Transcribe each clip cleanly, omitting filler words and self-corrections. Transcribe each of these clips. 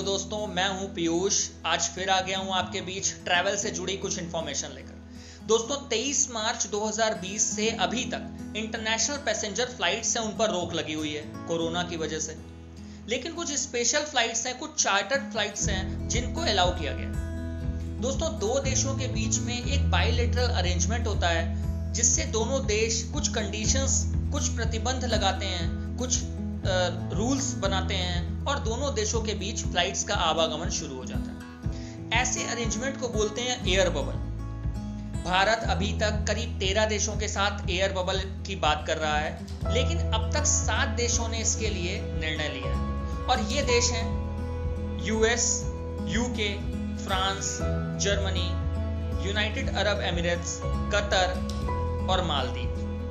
Hello दोस्तों, मैं हूं पीयूष। आज फिर आ गया हूं आपके बीच ट्रैवल से जुड़ी कुछ इन्फॉर्मेशन लेकर। दोस्तों 23 मार्च 2020 से अभी तक इंटरनेशनल पैसेंजर फ्लाइट्स हैं, उन पर रोक लगी हुई है कोरोना की वजह से। लेकिन कुछ स्पेशल फ्लाइट्स हैं, कुछ चार्टर्ड फ्लाइट्स हैं जिनको अलाउ किया गया। दोस्तों दो देशों के बीच में एक बायलैटरल अरेंजमेंट होता है जिससे दोनों देश कुछ कंडीशंस, कुछ प्रतिबंध लगाते हैं, कुछ रूल्स बनाते हैं और दोनों देशों के बीच फ्लाइट्स का आवागमन शुरू हो जाता है। ऐसे अरेंजमेंट को बोलते हैं एयर बबल। भारत अभी तक करीब 13 देशों के साथ एयर बबल की बात कर रहा है, लेकिन अब तक 7 देशों ने इसके लिए निर्णय लिया है और ये देश हैं US, UK, France, Germany, United Arab Emirates, Qatar और मालदीव।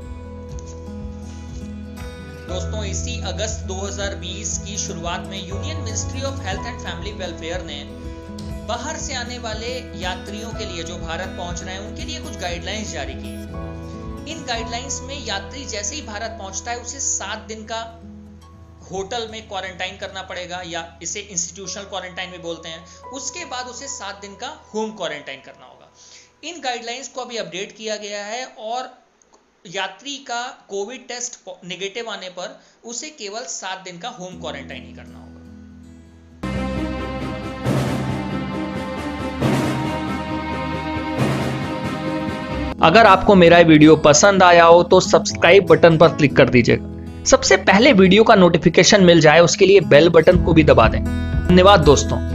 दोस्तों इसी अगस्त 2020 की शुरुआत में union ministry of health and family welfare ने बाहर से आने वाले यात्रियों के लिए जो भारत पहुंच रहे हैं उनके लिए कुछ गाइडलाइंस जारी की। इन गाइडलाइंस में यात्री जैसे ही भारत पहुंचता है उसे 7 दिन का होटल में क्वारंटाइन करना पड़ेगा, या इसे इंस्टीट्यूशनल क्वारंटाइन भी बोलते हैं। उसके बाद उसे 7 दिन का होम क्वारंटाइन करना होगा। इन गाइडलाइंस को अभी अपडेट किया गया है और यात्री का कोविड टेस्ट नेगेटिव आने पर उसे केवल 7 दिन का होम क्वारंटाइन ही करना होगा। अगर आपको मेरा वीडियो पसंद आया हो तो सब्सक्राइब बटन पर क्लिक कर दीजिएगा। सबसे पहले वीडियो का नोटिफिकेशन मिल जाए उसके लिए बेल बटन को भी दबा दें। धन्यवाद दोस्तों।